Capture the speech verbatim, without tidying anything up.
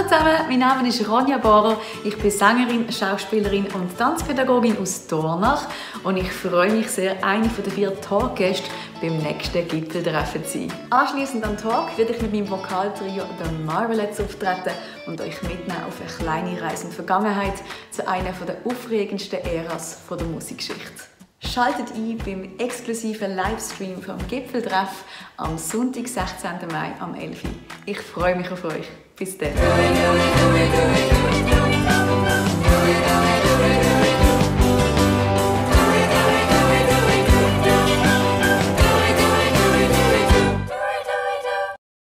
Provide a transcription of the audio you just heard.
Hallo zusammen, mein Name ist Ronja Bohrer. Ich bin Sängerin, Schauspielerin und Tanzpädagogin aus Dornach und ich freue mich sehr, eine der vier Talkgäste beim nächsten Gipfeltreffen zu sein. Anschliessend am Talk werde ich mit meinem Vokaltrio The Marvelettes auftreten und euch mitnehmen auf eine kleine Reise in die Vergangenheit zu einer der aufregendsten Äras der Musikgeschichte. Schaltet ein beim exklusiven Livestream vom Gipfeltreff am Sonntag, sechzehnten Mai um elf Uhr. Ich freue mich auf euch. Bis dann.